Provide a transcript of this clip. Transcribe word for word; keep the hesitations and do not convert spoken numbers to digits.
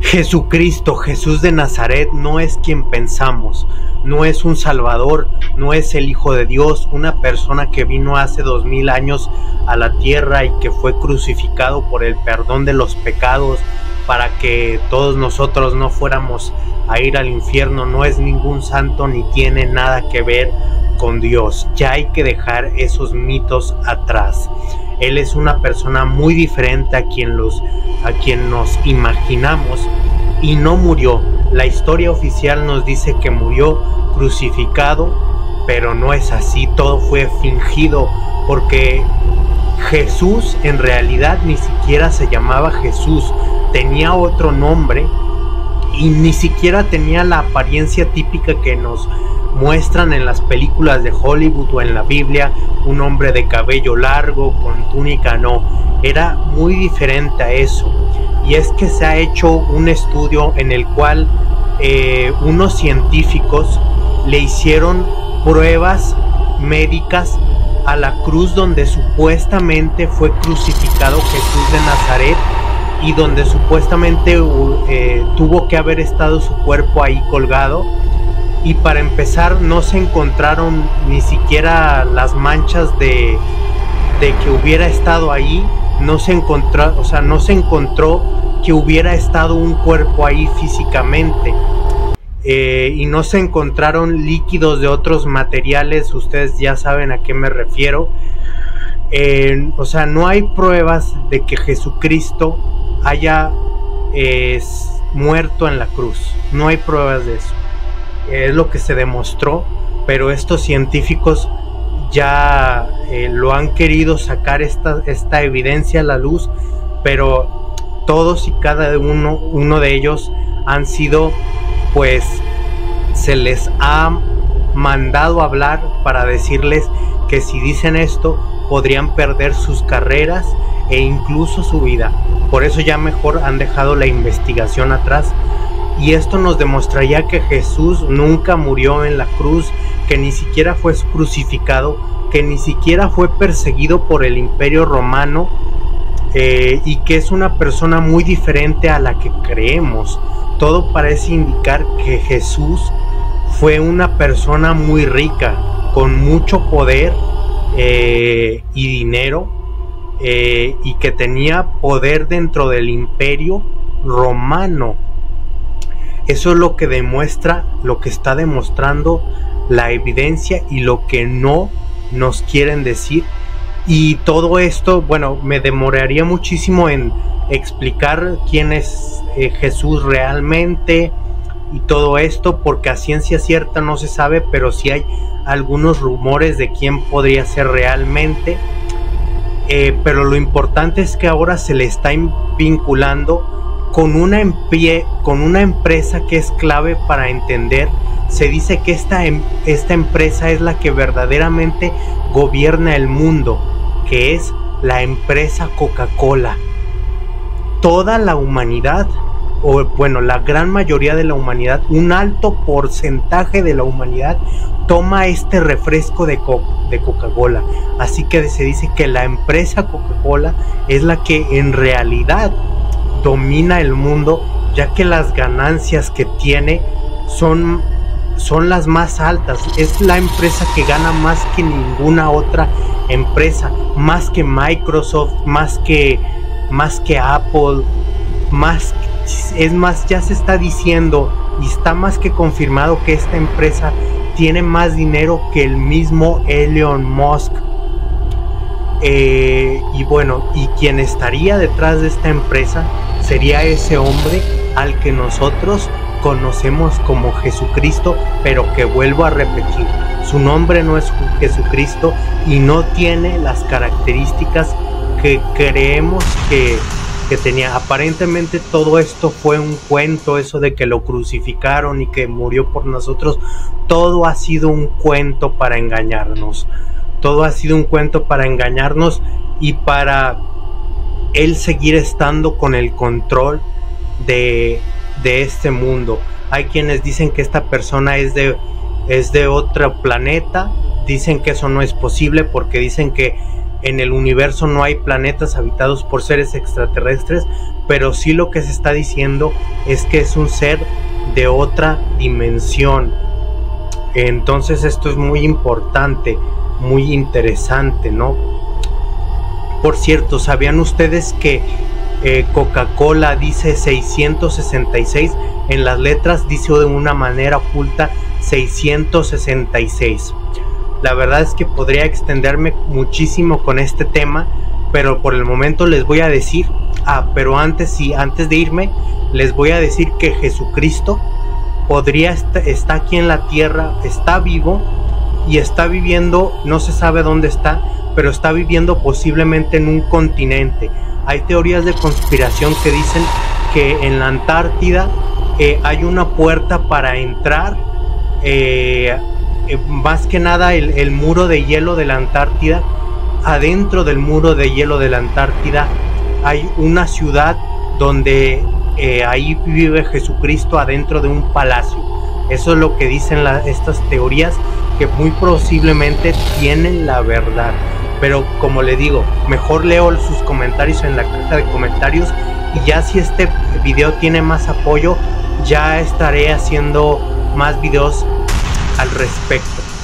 Jesucristo, Jesús de Nazaret, no es quien pensamos, no es un Salvador, no es el Hijo de Dios, una persona que vino hace dos mil años a la tierra y que fue crucificado por el perdón de los pecados para que todos nosotros no fuéramos a ir al infierno. No es ningún santo ni tiene nada que ver con Dios. Ya hay que dejar esos mitos atrás. Él es una persona muy diferente a quien, los, a quien nos imaginamos y no murió. La historia oficial nos dice que murió crucificado, pero no es así. Todo fue fingido porque Jesús en realidad ni siquiera se llamaba Jesús. Tenía otro nombre y ni siquiera tenía la apariencia típica que nos muestran en las películas de Hollywood o en la Biblia, un hombre de cabello largo con túnica. No, era muy diferente a eso. Y es que se ha hecho un estudio en el cual eh, unos científicos le hicieron pruebas médicas a la cruz donde supuestamente fue crucificado Jesús de Nazaret y donde supuestamente eh, tuvo que haber estado su cuerpo ahí colgado. Y para empezar no se encontraron ni siquiera las manchas de, de que hubiera estado ahí. No se encontró, o sea, no se encontró que hubiera estado un cuerpo ahí físicamente. Eh, y no se encontraron líquidos de otros materiales. Ustedes ya saben a qué me refiero. Eh, o sea, no hay pruebas de que Jesucristo haya eh, muerto en la cruz. No hay pruebas de eso. Es lo que se demostró, pero estos científicos ya eh, lo han querido sacar esta, esta evidencia a la luz, pero todos y cada uno, uno de ellos han sido, pues, se les ha mandado hablar para decirles que si dicen esto podrían perder sus carreras e incluso su vida. Por eso ya mejor han dejado la investigación atrás. Y esto nos demostraría que Jesús nunca murió en la cruz, que ni siquiera fue crucificado, que ni siquiera fue perseguido por el Imperio Romano, eh, y que es una persona muy diferente a la que creemos. Todo parece indicar que Jesús fue una persona muy rica, con mucho poder eh, y dinero, eh, y que tenía poder dentro del Imperio Romano. Eso es lo que demuestra, lo que está demostrando la evidencia y lo que no nos quieren decir. Y todo esto, bueno, me demoraría muchísimo en explicar quién es eh, Jesús realmente y todo esto, porque a ciencia cierta no se sabe, pero sí hay algunos rumores de quién podría ser realmente. Eh, pero lo importante es que ahora se le está vinculando con una, empie, con una empresa que es clave para entender. Se dice que esta, esta empresa es la que verdaderamente gobierna el mundo, que es la empresa Coca-Cola. Toda la humanidad, o bueno, la gran mayoría de la humanidad, un alto porcentaje de la humanidad toma este refresco de, co de Coca-Cola. Así que se dice que la empresa Coca-Cola es la que en realidad domina el mundo, ya que las ganancias que tiene son, son las más altas. Es la empresa que gana más que ninguna otra empresa, más que Microsoft, más que, más que Apple, más, es más, ya se está diciendo y está más que confirmado que esta empresa tiene más dinero que el mismo Elon Musk. Eh, y bueno, y quien estaría detrás de esta empresa sería ese hombre al que nosotros conocemos como Jesucristo, pero que vuelvo a repetir, su nombre no es Jesucristo y no tiene las características que creemos que, que tenía. Aparentemente todo esto fue un cuento, eso de que lo crucificaron y que murió por nosotros, todo ha sido un cuento para engañarnos. Todo ha sido un cuento para engañarnos y para él seguir estando con el control de, de este mundo. Hay quienes dicen que esta persona es de, es de otro planeta. Dicen que eso no es posible porque dicen que en el universo no hay planetas habitados por seres extraterrestres, pero sí lo que se está diciendo es que es un ser de otra dimensión. Entonces esto es muy importante, muy interesante, ¿no? Por cierto, ¿sabían ustedes que eh, Coca-Cola dice seiscientos sesenta y seis? En las letras dice de una manera oculta seiscientos sesenta y seis. La verdad es que podría extenderme muchísimo con este tema, pero por el momento les voy a decir, ah, pero antes sí, antes de irme, les voy a decir que Jesucristo podría estar está aquí en la tierra, está vivo y está viviendo, no se sabe dónde está, pero está viviendo posiblemente en un continente. Hay teorías de conspiración que dicen que en la Antártida eh, hay una puerta para entrar. Eh, Eh, más que nada el, el muro de hielo de la Antártida. Adentro del muro de hielo de la Antártida hay una ciudad donde eh, ahí vive Jesucristo adentro de un palacio. Eso es lo que dicen la, estas teorías, que muy posiblemente tienen la verdad. Pero como le digo, mejor leo sus comentarios en la caja de comentarios, y ya si este video tiene más apoyo, ya estaré haciendo más videos al respecto.